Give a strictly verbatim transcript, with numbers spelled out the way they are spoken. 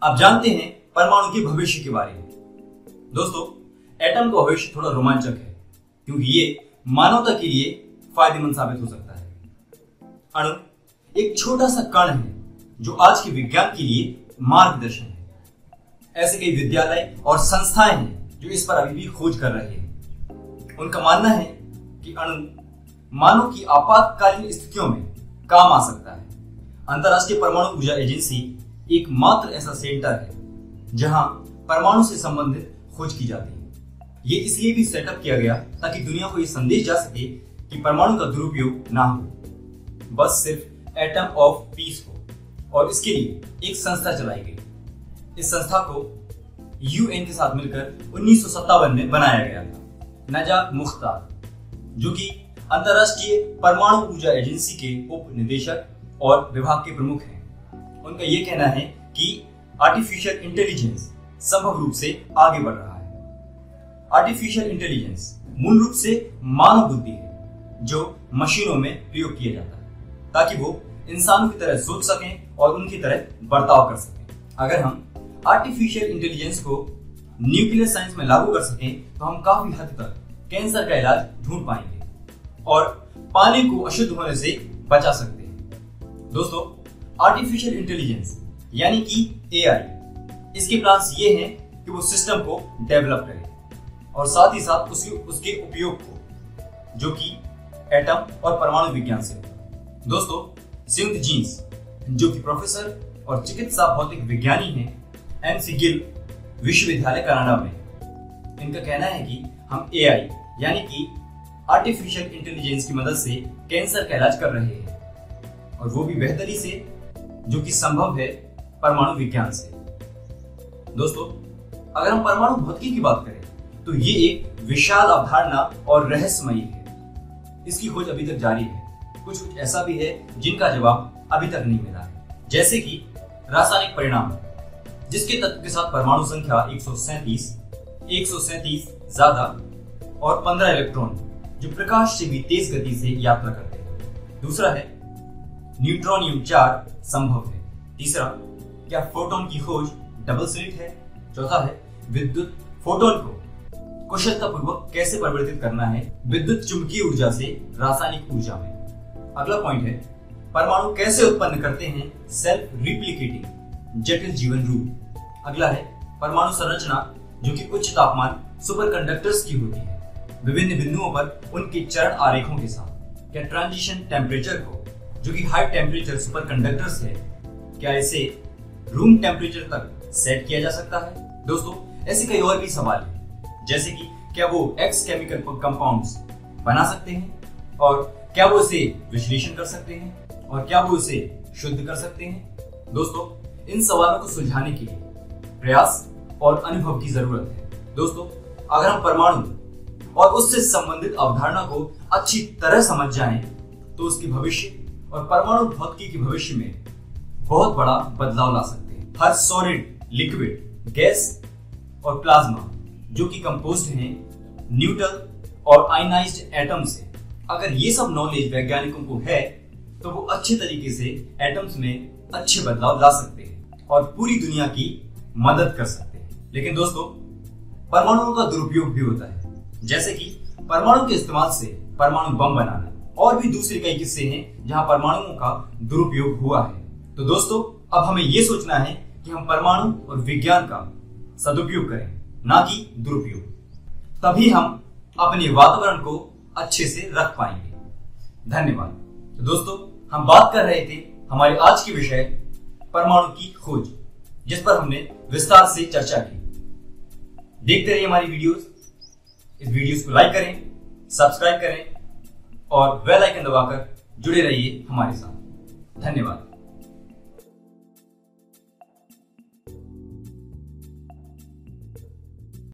आप जानते हैं परमाणु के भविष्य के बारे में। दोस्तों, एटम का भविष्य थोड़ा रोमांचक है क्योंकि ये मानवता के लिए फायदेमंद साबित हो सकता है। अणु एक छोटा सा कण है जो आज के विज्ञान के लिए मार्गदर्शन है। ऐसे कई विद्यालय और संस्थाएं हैं जो इस पर अभी भी खोज कर रहे हैं। उनका मानना है कि अणु मानव की आपातकालीन स्थितियों में काम आ सकता है। अंतरराष्ट्रीय परमाणु ऊर्जा एजेंसी एकमात्र ऐसा सेंटर है जहां परमाणु से संबंधित खोज की जाती है। ये इसलिए भी सेटअप किया गया ताकि दुनिया को ये संदेश जा सके कि परमाणु का दुरुपयोग ना हो, बस सिर्फ एटम ऑफ पीस हो। और इसके लिए एक संस्था चलाई गई। इस संस्था को यूएन के साथ मिलकर उन्नीस सौ सत्तावन में बनाया गया था। नजात मुख्तार, जो कि अंतरराष्ट्रीय परमाणु ऊर्जा एजेंसी के उप निदेशक और विभाग के प्रमुख हैं। उनका यह कहना है कि आर्टिफिशियल इंटेलिजेंस संभव रूप से आगे बढ़ रहा है। आर्टिफिशियल इंटेलिजेंस मूल रूप से मानव बुद्धि है जो मशीनों में प्रयोग किया जाता है ताकि वो इंसानों की तरह सोच सकें और उनकी तरह बर्ताव कर सकें। अगर हम आर्टिफिशियल इंटेलिजेंस को न्यूक्लियर साइंस में लागू कर सकें तो हम काफी हद तक कैंसर का इलाज ढूंढ पाएंगे और पानी को अशुद्ध होने से बचा सकते हैं। दोस्तों, आर्टिफिशियल इंटेलिजेंस यानी कि एआई, इसके प्लान्स ये हैं कि वो सिस्टम को डेवलप करे और साथ ही साथ उसके उसके उपयोग को, जो कि एटम और परमाणु विज्ञान से होगा। दोस्तों, संयुक्त जीन्स, जो कि प्रोफेसर और चिकित्सा भौतिक विज्ञानी हैं एमसी गिल विश्वविद्यालय कनाडा में, इनका कहना है कि हम एआई यानी कि आर्टिफिशियल इंटेलिजेंस की मदद से कैंसर का इलाज कर रहे हैं और वो भी बेहतरी से, जो कि संभव है परमाणु विज्ञान से। दोस्तों, अगर हम परमाणु भौतिकी की बात करें तो ये एक विशाल अवधारणा और रहस्यमयी है। इसकी खोज अभी तक जारी है। कुछ कुछ ऐसा भी है जिनका जवाब अभी तक नहीं मिला है, जैसे कि रासायनिक परिणाम, जिसके तत्व के साथ परमाणु संख्या एक सौ सैंतीस, एक सौ सैंतीस ज्यादा और पंद्रह इलेक्ट्रॉन जो प्रकाश से भी तेज गति से यात्रा करते हैं। दूसरा है न्यूट्रॉनियम चार संभव है। तीसरा, क्या फोटोन की खोज डबल स्लिट है। चौथा है विद्युत फोटोन को कुशलतापूर्वक कैसे परिवर्तित करना है विद्युत चुंबकीय ऊर्जा से रासायनिक ऊर्जा में। अगला पॉइंट है परमाणु कैसे उत्पन्न करते हैं सेल्फ रिप्लिकेटिंग जटिल जीवन रूप। अगला है परमाणु संरचना, जो कि उच्च तापमान सुपरकंडक्टर्स की होती है विभिन्न बिंदुओं पर उनके चरण आरेखों के साथ। क्या ट्रांजिशन टेम्परेचर को, जो कि हाई टेम्परेचर सुपरकंडक्टर्स है, क्या इसे रूम टेम्परेचर तक सेट किया जा सकता है। दोस्तों, ऐसे कई और भी सवाल हैं, जैसे कि क्या वो एक्स केमिकल कंपाउंड्स बना सकते हैं और क्या वो इसे विश्लेषण कर सकते हैं और क्या वो इसे शुद्ध कर सकते हैं। दोस्तों, इन सवालों को सुलझाने के लिए प्रयास और अनुभव की जरूरत है। दोस्तों, अगर हम परमाणु और उससे संबंधित अवधारणा को अच्छी तरह समझ जाएं तो उसके भविष्य और परमाणु भौतिकी के भविष्य में बहुत बड़ा बदलाव ला सकते हैं। हर सॉलिड, लिक्विड, गैस और प्लाज्मा, जो कि कंपोज्ड हैं न्यूट्रल और आयनाइज्ड एटम से, अगर ये सब नॉलेज वैज्ञानिकों को है तो वो अच्छे तरीके से एटम्स में अच्छे बदलाव ला सकते हैं और पूरी दुनिया की मदद कर सकते हैं। लेकिन दोस्तों, परमाणुओं का दुरुपयोग भी होता है, जैसे कि परमाणु के इस्तेमाल से परमाणु बम बनाना और भी दूसरे कई किस्से हैं जहां परमाणुओं का दुरुपयोग हुआ है। तो दोस्तों, अब हमें यह सोचना है कि हम परमाणु और विज्ञान का सदुपयोग करें, ना कि दुरुपयोग। तभी हम अपने वातावरण को अच्छे से रख पाएंगे। धन्यवाद। तो दोस्तों, हम बात कर रहे थे हमारे आज के विषय परमाणु की खोज, जिस पर हमने विस्तार से चर्चा की। देखते रहिए हमारी वीडियोस। इस वीडियोस को लाइक करें, सब्सक्राइब करें और बेल आइकन दबाकर जुड़े रहिए हमारे साथ। धन्यवाद।